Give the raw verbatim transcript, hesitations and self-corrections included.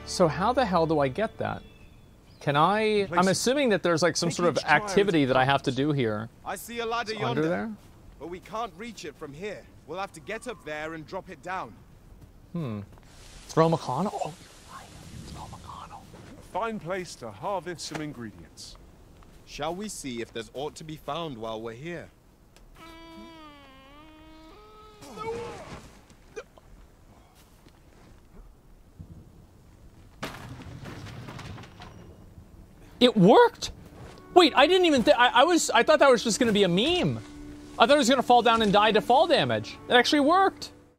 So how the hell do I get that? Can I... I'm assuming that there's like some sort of activity that I have to do here. I see a ladder It's yonder, under there? but we can't reach it from here. We'll have to get up there and drop it down. Hmm. Throw Mcconnell? Oh, throw Mcconnell. A fine place to harvest some ingredients. Shall we see if there's aught to be found while we're here? It worked! Wait, I didn't even think... I was... I thought that was just gonna be a meme. I thought it was gonna fall down and die to fall damage. It actually worked!